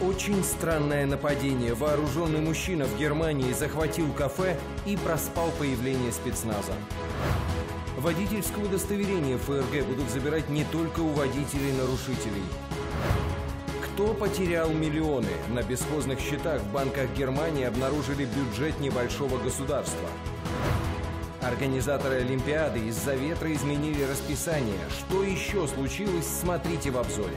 Очень странное нападение. Вооруженный мужчина в Германии захватил кафе и проспал появление спецназа. Водительское удостоверение ФРГ будут забирать не только у водителей-нарушителей. Кто потерял миллионы? На бесхозных счетах в банках Германии обнаружили бюджет небольшого государства. Организаторы Олимпиады из-за ветра изменили расписание. Что еще случилось, смотрите в обзоре.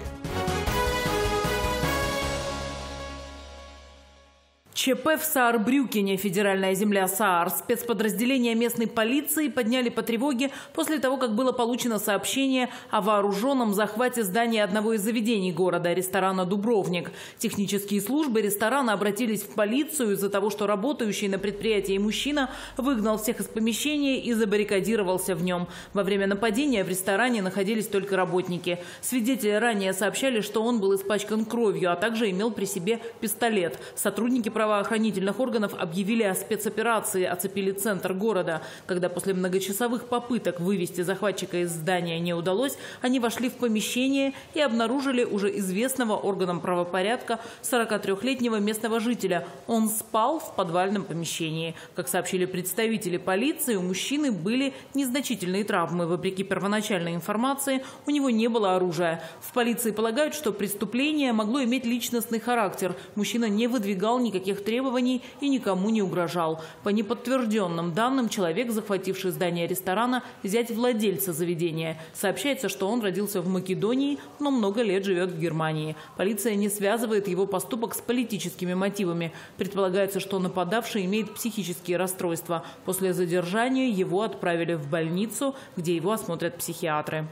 ЧП в Саарбрюкене, федеральная земля Саар. Спецподразделения местной полиции подняли по тревоге после того, как было получено сообщение о вооруженном захвате здания одного из заведений города, ресторана «Дубровник». Технические службы ресторана обратились в полицию из-за того, что работающий на предприятии мужчина выгнал всех из помещения и забаррикадировался в нем. Во время нападения в ресторане находились только работники. Свидетели ранее сообщали, что он был испачкан кровью, а также имел при себе пистолет. Сотрудники правоохранительных органов объявили о спецоперации, оцепили центр города. Когда после многочасовых попыток вывести захватчика из здания не удалось, они вошли в помещение и обнаружили уже известного органам правопорядка 43-летнего местного жителя. Он спал в подвальном помещении. Как сообщили представители полиции, у мужчины были незначительные травмы. Вопреки первоначальной информации, у него не было оружия. В полиции полагают, что преступление могло иметь личностный характер. Мужчина не выдвигал никаких требований и никому не угрожал. По неподтвержденным данным, человек, захвативший здание ресторана, зять владельца заведения. Сообщается, что он родился в Македонии, но много лет живет в Германии. Полиция не связывает его поступок с политическими мотивами. Предполагается, что нападавший имеет психические расстройства. После задержания его отправили в больницу, где его осмотрят психиатры.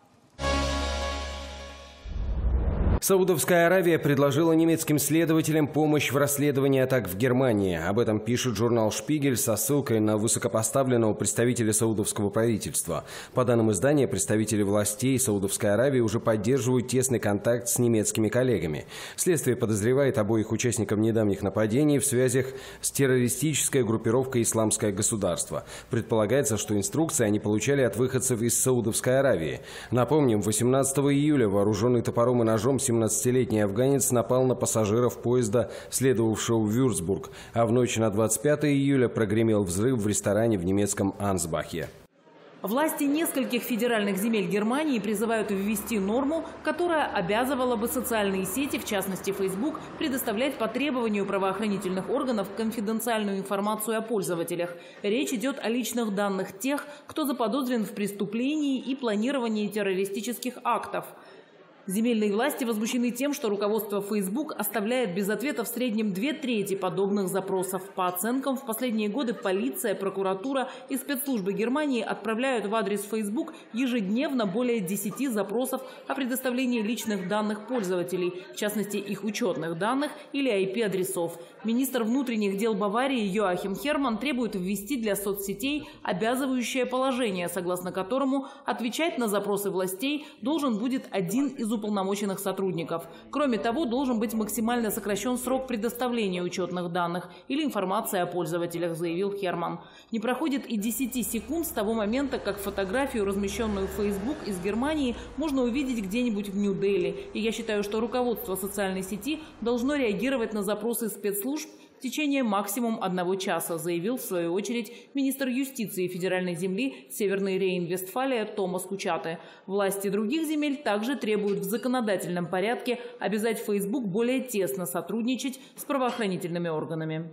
Саудовская Аравия предложила немецким следователям помощь в расследовании атак в Германии. Об этом пишет журнал «Шпигель» со ссылкой на высокопоставленного представителя саудовского правительства. По данным издания, представители властей Саудовской Аравии уже поддерживают тесный контакт с немецкими коллегами. Следствие подозревает обоих участников недавних нападений в связях с террористической группировкой «Исламское государство». Предполагается, что инструкции они получали от выходцев из Саудовской Аравии. Напомним, 18 июля вооруженный топором и ножом 17-летний афганец напал на пассажиров поезда, следовавшего в Вюрцбург, а в ночь на 25 июля прогремел взрыв в ресторане в немецком Ансбахе. Власти нескольких федеральных земель Германии призывают ввести норму, которая обязывала бы социальные сети, в частности Facebook, предоставлять по требованию правоохранительных органов конфиденциальную информацию о пользователях. Речь идет о личных данных тех, кто заподозрен в преступлении и планировании террористических актов. Земельные власти возмущены тем, что руководство Facebook оставляет без ответа в среднем 2/3 подобных запросов. По оценкам, в последние годы полиция, прокуратура и спецслужбы Германии отправляют в адрес Facebook ежедневно более 10 запросов о предоставлении личных данных пользователей, в частности их учетных данных или IP-адресов. Министр внутренних дел Баварии Йоахим Херман требует ввести для соцсетей обязывающее положение, согласно которому отвечать на запросы властей должен будет один из уполномоченных сотрудников. Кроме того, должен быть максимально сокращен срок предоставления учетных данных или информации о пользователях, заявил Херман. Не проходит и 10 секунд с того момента, как фотографию, размещенную в Facebook из Германии, можно увидеть где-нибудь в Нью-Дели. И я считаю, что руководство социальной сети должно реагировать на запросы спецслужб в течение максимум 1 часа, заявил в свою очередь министр юстиции федеральной земли Северной Рейн-Вестфалия Томас Кучате. Власти других земель также требуют в законодательном порядке обязать Facebook более тесно сотрудничать с правоохранительными органами.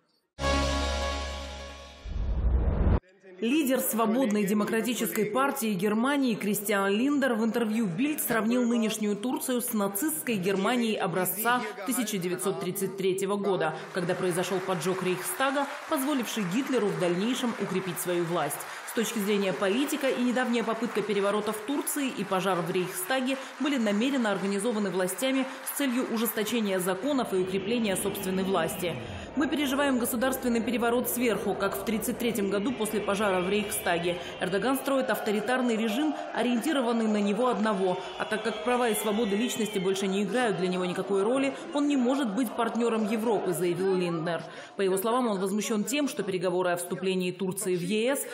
Лидер Свободной демократической партии Германии Кристиан Линдер в интервью «Бильд» сравнил нынешнюю Турцию с нацистской Германией образца 1933 года, когда произошел поджог Рейхстага, позволивший Гитлеру в дальнейшем укрепить свою власть. С точки зрения политика, и недавняя попытка переворота в Турции, и пожар в Рейхстаге были намеренно организованы властями с целью ужесточения законов и укрепления собственной власти. Мы переживаем государственный переворот сверху, как в 1933 году после пожара в Рейхстаге. Эрдоган строит авторитарный режим, ориентированный на него одного. А так как права и свободы личности больше не играют для него никакой роли, он не может быть партнером Европы, заявил Линднер. По его словам, он возмущен тем, что переговоры о вступлении Турции в ЕС не закончились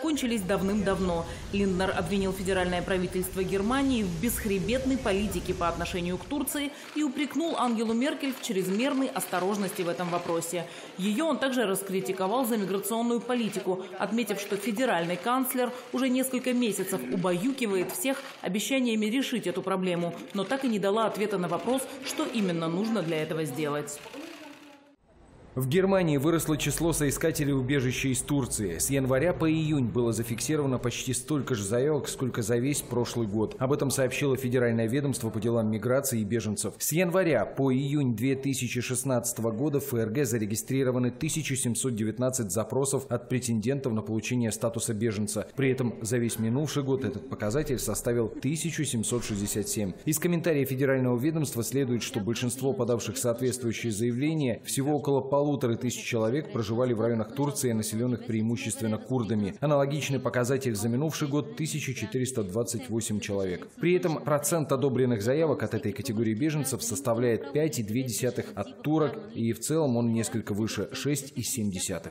закончились давным-давно. Линднер обвинил федеральное правительство Германии в бесхребетной политике по отношению к Турции и упрекнул Ангелу Меркель в чрезмерной осторожности в этом вопросе. Ее он также раскритиковал за миграционную политику, отметив, что федеральный канцлер уже несколько месяцев убаюкивает всех обещаниями решить эту проблему, но так и не дала ответа на вопрос, что именно нужно для этого сделать. В Германии выросло число соискателей убежища из Турции. С января по июнь было зафиксировано почти столько же заявок, сколько за весь прошлый год. Об этом сообщило Федеральное ведомство по делам миграции и беженцев. С января по июнь 2016 года в ФРГ зарегистрированы 1719 запросов от претендентов на получение статуса беженца. При этом за весь минувший год этот показатель составил 1767. Из комментария Федерального ведомства следует, что большинство подавших соответствующие заявления, всего около 1500 человек, проживали в районах Турции, населенных преимущественно курдами. Аналогичный показатель за минувший год – 1428 человек. При этом процент одобренных заявок от этой категории беженцев составляет 5,2 от турок, и в целом он несколько выше – 6,7.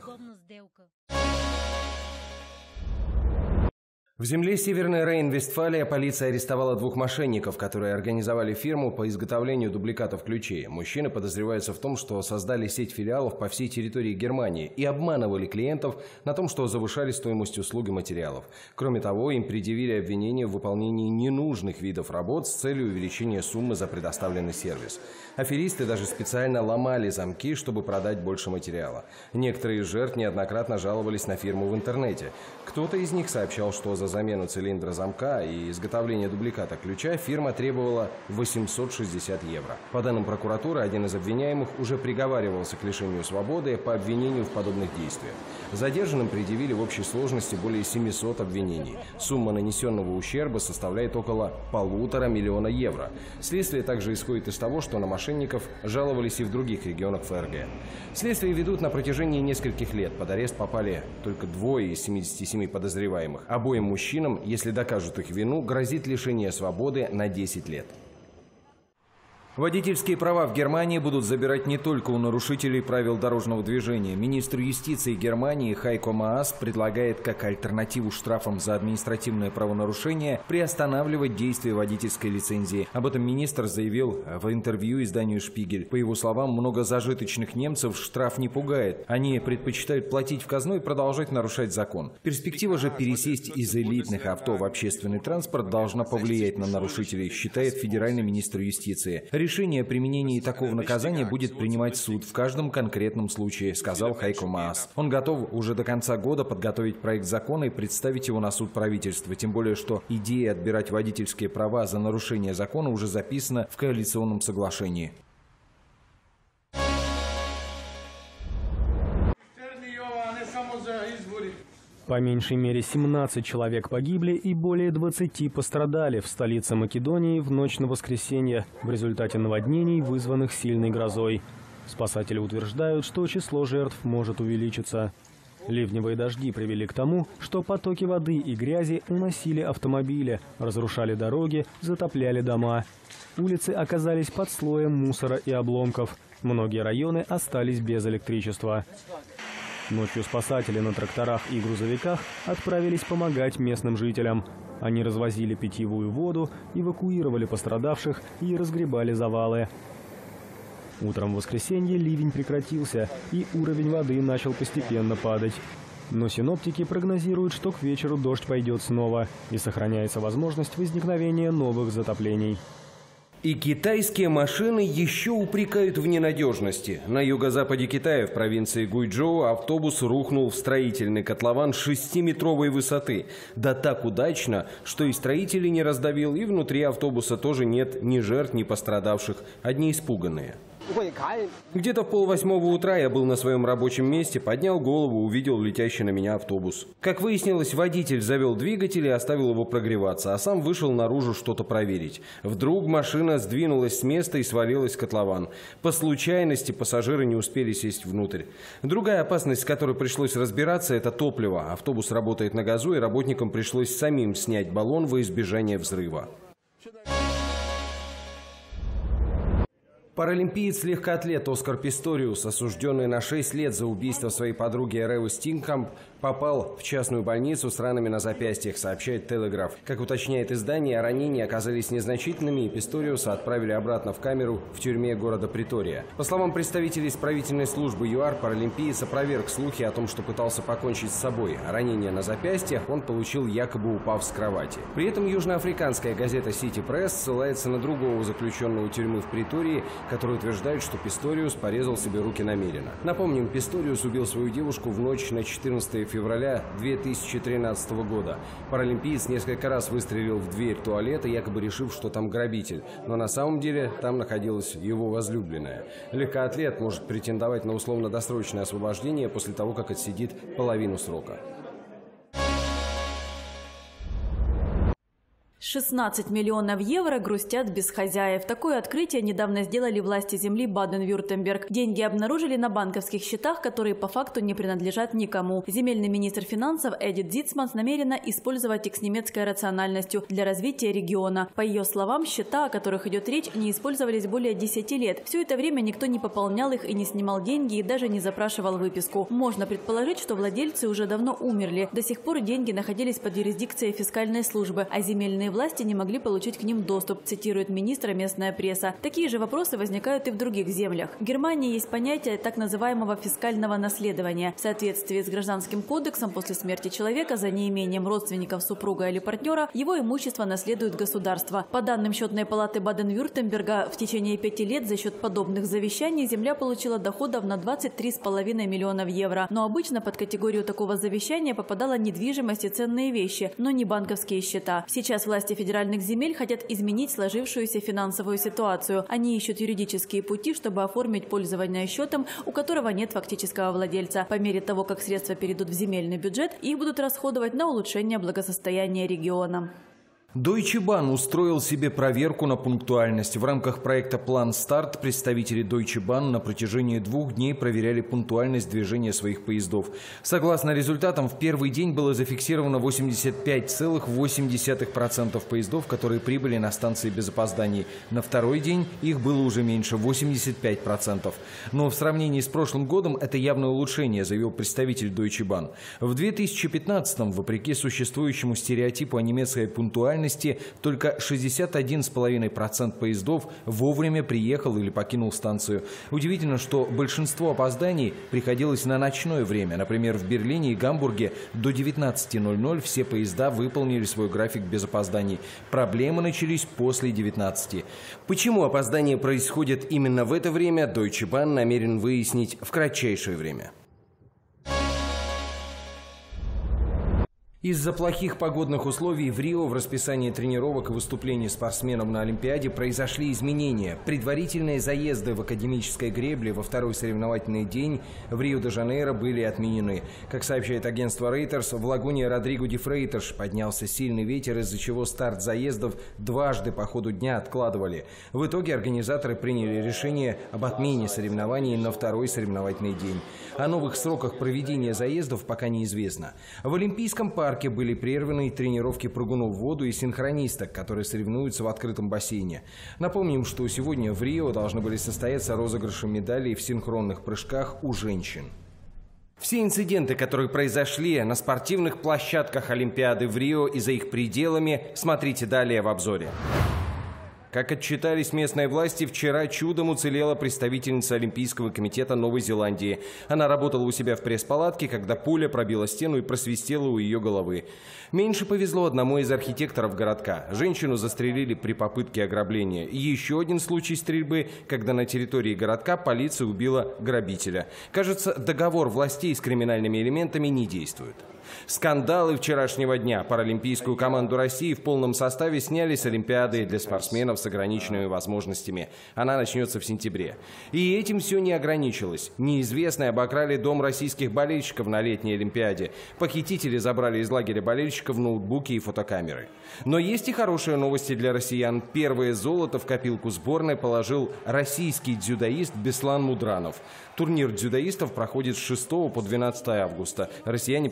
В земле Северной Рейн-Вестфалия полиция арестовала 2 мошенников, которые организовали фирму по изготовлению дубликатов ключей. Мужчины подозреваются в том, что создали сеть филиалов по всей территории Германии и обманывали клиентов на том, что завышали стоимость услуг и материалов. Кроме того, им предъявили обвинение в выполнении ненужных видов работ с целью увеличения суммы за предоставленный сервис. Аферисты даже специально ломали замки, чтобы продать больше материала. Некоторые из жертв неоднократно жаловались на фирму в интернете. Кто-то из них сообщал, что за замену цилиндра замка и изготовление дубликата ключа фирма требовала 860 евро. По данным прокуратуры, один из обвиняемых уже приговаривался к лишению свободы по обвинению в подобных действиях. Задержанным предъявили в общей сложности более 700 обвинений. Сумма нанесенного ущерба составляет около 1,5 миллиона евро. Следствие также исходит из того, что на мошенников жаловались и в других регионах ФРГ. Следствие ведут на протяжении нескольких лет. Под арест попали только 2 из 77 подозреваемых. Обоим мужчинам, если докажут их вину, грозит лишение свободы на 10 лет. Водительские права в Германии будут забирать не только у нарушителей правил дорожного движения. Министр юстиции Германии Хайко Маас предлагает как альтернативу штрафам за административное правонарушение приостанавливать действие водительской лицензии. Об этом министр заявил в интервью изданию «Шпигель». По его словам, много зажиточных немцев штраф не пугает. Они предпочитают платить в казну и продолжать нарушать закон. Перспектива же пересесть из элитных авто в общественный транспорт должна повлиять на нарушителей, считает федеральный министр юстиции. Решение о применении такого наказания будет принимать суд в каждом конкретном случае, сказал Хайко Маас. Он готов уже до конца года подготовить проект закона и представить его на суд правительства. Тем более, что идея отбирать водительские права за нарушение закона уже записана в коалиционном соглашении. По меньшей мере 17 человек погибли и более 20 пострадали в столице Македонии в ночь на воскресенье в результате наводнений, вызванных сильной грозой. Спасатели утверждают, что число жертв может увеличиться. Ливневые дожди привели к тому, что потоки воды и грязи уносили автомобили, разрушали дороги, затопляли дома. Улицы оказались под слоем мусора и обломков. Многие районы остались без электричества. Ночью спасатели на тракторах и грузовиках отправились помогать местным жителям. Они развозили питьевую воду, эвакуировали пострадавших и разгребали завалы. Утром в воскресенье ливень прекратился, и уровень воды начал постепенно падать. Но синоптики прогнозируют, что к вечеру дождь пойдет снова, и сохраняется возможность возникновения новых затоплений. И китайские машины еще упрекают в ненадежности. На юго-западе Китая, в провинции Гуйчжоу, автобус рухнул в строительный котлован 6-метровой высоты. Да так удачно, что и строителей не раздавил, и внутри автобуса тоже нет ни жертв, ни пострадавших, одни испуганные. Где-то в 7:30 утра я был на своем рабочем месте, поднял голову, увидел летящий на меня автобус. Как выяснилось, водитель завел двигатель и оставил его прогреваться, а сам вышел наружу что-то проверить. Вдруг машина сдвинулась с места и свалилась в котлован. По случайности пассажиры не успели сесть внутрь. Другая опасность, с которой пришлось разбираться, это топливо. Автобус работает на газу, и работникам пришлось самим снять баллон во избежание взрыва. Паралимпиец-легкоатлет Оскар Писториус, осужденный на 6 лет за убийство своей подруги Ревы Стинкамп, попал в частную больницу с ранами на запястьях, сообщает «Телеграф». Как уточняет издание, ранения оказались незначительными, и Писториуса отправили обратно в камеру в тюрьме города Притория. По словам представителей исправительной службы ЮАР, паралимпиец опроверг слухи о том, что пытался покончить с собой. Ранение на запястьях он получил, якобы упав с кровати. При этом южноафриканская газета «Сити Пресс» ссылается на другого заключенного тюрьмы в Притории, который утверждает, что Писториус порезал себе руки намеренно. Напомним, Писториус убил свою девушку в ночь на 14 февраля 2013 года. Паралимпиец несколько раз выстрелил в дверь туалета, якобы решив, что там грабитель. Но на самом деле там находилась его возлюбленная. Легкоатлет может претендовать на условно-досрочное освобождение после того, как отсидит половину срока. 16 миллионов евро грустят без хозяев. Такое открытие недавно сделали власти земли Баден-Вюртемберг. Деньги обнаружили на банковских счетах, которые по факту не принадлежат никому. Земельный министр финансов Эдит Зицманс намерена использовать их с немецкой рациональностью для развития региона. По ее словам, счета, о которых идет речь, не использовались более 10 лет. Все это время никто не пополнял их и не снимал деньги, и даже не запрашивал выписку. Можно предположить, что владельцы уже давно умерли. До сих пор деньги находились под юрисдикцией фискальной службы, а земельные власти не могли получить к ним доступ, цитирует министра местная пресса. Такие же вопросы возникают и в других землях. В Германии есть понятие так называемого фискального наследования. В соответствии с Гражданским кодексом, после смерти человека за неимением родственников, супруга или партнера, его имущество наследует государство. По данным Счетной палаты Баден-Вюртемберга, в течение 5 лет за счет подобных завещаний земля получила доходов на 23,5 миллионов евро. Но обычно под категорию такого завещания попадала недвижимость и ценные вещи, но не банковские счета. Сейчас власти федеральных земель хотят изменить сложившуюся финансовую ситуацию. Они ищут юридические пути, чтобы оформить пользование счетом, у которого нет фактического владельца. По мере того, как средства перейдут в земельный бюджет, их будут расходовать на улучшение благосостояния региона. Deutsche Bahn устроил себе проверку на пунктуальность. В рамках проекта «План Старт» представители Deutsche Bahn на протяжении 2 дней проверяли пунктуальность движения своих поездов. Согласно результатам, в первый день было зафиксировано 85,8% поездов, которые прибыли на станции без опозданий. На второй день их было уже меньше – 85%. Но в сравнении с прошлым годом это явное улучшение, заявил представитель Deutsche Bahn. В 2015-м, вопреки существующему стереотипу о немецкой пунктуальности, только 61,5% поездов вовремя приехал или покинул станцию. Удивительно, что большинство опозданий приходилось на ночное время. Например, в Берлине и Гамбурге до 19:00 все поезда выполнили свой график без опозданий. Проблемы начались после 19. Почему опоздания происходят именно в это время, Deutsche Bahn намерен выяснить в кратчайшее время. Из-за плохих погодных условий в Рио в расписании тренировок и выступлений спортсменов на Олимпиаде произошли изменения. Предварительные заезды в академической гребле во второй соревновательный день в Рио-де-Жанейро были отменены. Как сообщает агентство Reuters, в лагуне Родриго де Фрейташ поднялся сильный ветер, из-за чего старт заездов дважды по ходу дня откладывали. В итоге организаторы приняли решение об отмене соревнований на второй соревновательный день. О новых сроках проведения заездов пока неизвестно. В Олимпийском парке были прерваны тренировки прыгунов в воду и синхронисток, которые соревнуются в открытом бассейне. Напомним, что сегодня в Рио должны были состояться розыгрыши медалей в синхронных прыжках у женщин. Все инциденты, которые произошли на спортивных площадках Олимпиады в Рио и за их пределами, смотрите далее в обзоре. Как отчитались местные власти, вчера чудом уцелела представительница Олимпийского комитета Новой Зеландии. Она работала у себя в пресс-палатке, когда пуля пробила стену и просвистела у ее головы. Меньше повезло одному из архитекторов городка. Женщину застрелили при попытке ограбления. И еще один случай стрельбы, когда на территории городка полиция убила грабителя. Кажется, договор властей с криминальными элементами не действует. Скандалы вчерашнего дня. Паралимпийскую команду России в полном составе сняли с Олимпиады для спортсменов с ограниченными возможностями. Она начнется в сентябре. И этим все не ограничилось. Неизвестные обокрали дом российских болельщиков на летней Олимпиаде. Похитители забрали из лагеря болельщиков ноутбуки и фотокамеры. Но есть и хорошие новости для россиян. Первое золото в копилку сборной положил российский дзюдоист Беслан Мудранов. Турнир дзюдоистов проходит с 6 по 12 августа. Россияне представлены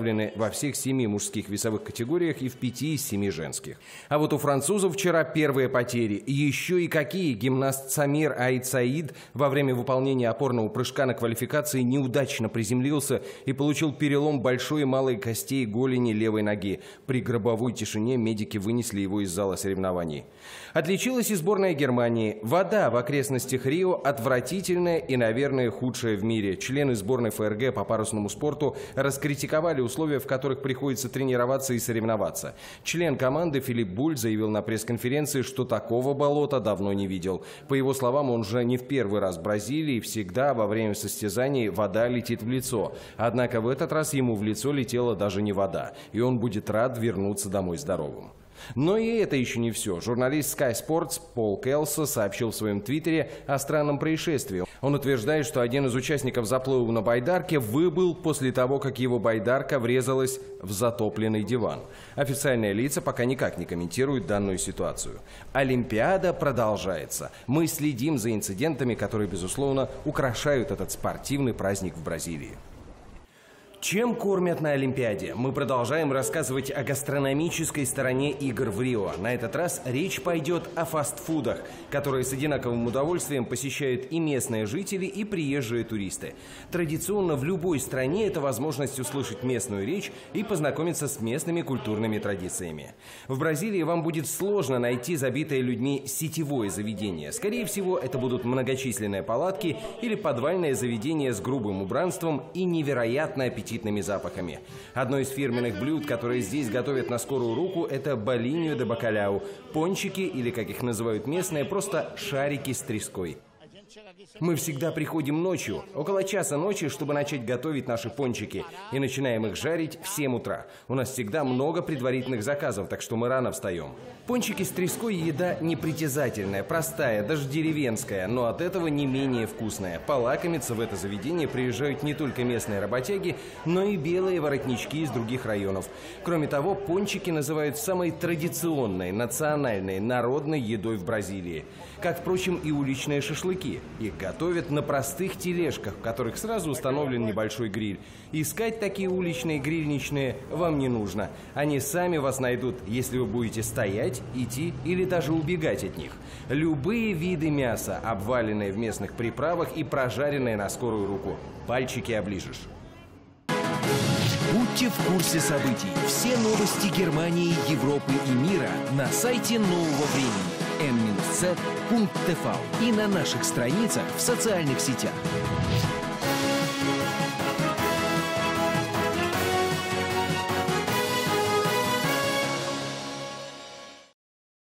представлены во всех 7 мужских весовых категориях и в 5 из 7 женских. А вот у французов вчера первые потери. Еще и какие! Гимнаст Самир Аид Саид во время выполнения опорного прыжка на квалификации неудачно приземлился и получил перелом большой и малой костей голени левой ноги. При гробовой тишине медики вынесли его из зала соревнований. Отличилась и сборная Германии. Вода в окрестностях Рио отвратительная и, наверное, худшая в мире. Члены сборной ФРГ по парусному спорту раскритиковали условия, в которых приходится тренироваться и соревноваться. Член команды Филипп Буль заявил на пресс-конференции, что такого болота давно не видел. По его словам, он уже не в первый раз в Бразилии, и всегда во время состязаний вода летит в лицо. Однако в этот раз ему в лицо летела даже не вода, и он будет рад вернуться домой здоровым. Но и это еще не все. Журналист Sky Sports Пол Келсо сообщил в своем твиттере о странном происшествии. Он утверждает, что один из участников заплыва на байдарке выбыл после того, как его байдарка врезалась в затопленный диван. Официальные лица пока никак не комментируют данную ситуацию. Олимпиада продолжается. Мы следим за инцидентами, которые, безусловно, украшают этот спортивный праздник в Бразилии. Чем кормят на Олимпиаде? Мы продолжаем рассказывать о гастрономической стороне игр в Рио. На этот раз речь пойдет о фастфудах, которые с одинаковым удовольствием посещают и местные жители, и приезжие туристы. Традиционно в любой стране это возможность услышать местную речь и познакомиться с местными культурными традициями. В Бразилии вам будет сложно найти забитое людьми сетевое заведение. Скорее всего, это будут многочисленные палатки или подвальное заведение с грубым убранством и невероятно аппетитными запахами. Одно из фирменных блюд, которые здесь готовят на скорую руку, это болиньо де бакаляу. Пончики, или, как их называют местные, просто шарики с треской. Мы всегда приходим ночью, около часа ночи, чтобы начать готовить наши пончики, и начинаем их жарить в 7 утра. У нас всегда много предварительных заказов, так что мы рано встаем. Пончики с треской – еда непритязательная, простая, даже деревенская, но от этого не менее вкусная. Полакомиться в это заведение приезжают не только местные работяги, но и белые воротнички из других районов. Кроме того, пончики называют самой традиционной, национальной, народной едой в Бразилии. Как, впрочем, и уличные шашлыки. Их готовят на простых тележках, в которых сразу установлен небольшой гриль. Искать такие уличные грильничные вам не нужно. Они сами вас найдут, если вы будете стоять, идти или даже убегать от них. Любые виды мяса, обваленные в местных приправах и прожаренные на скорую руку. Пальчики оближешь. Будьте в курсе событий. Все новости Германии, Европы и мира на сайте Нового времени n-z.tv и на наших страницах в социальных сетях.